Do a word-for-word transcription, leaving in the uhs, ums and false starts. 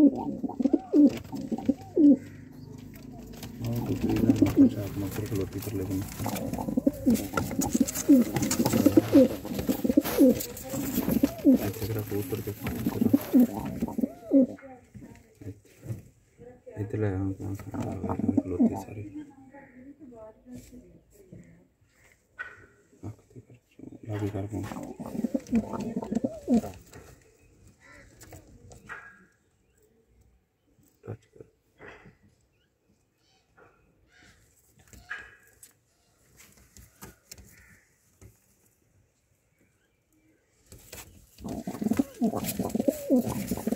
दूसरी आप मकर खलोती कर लेकिन कबूतर के इतने खलोती सारी लागी कर टच कर Wow.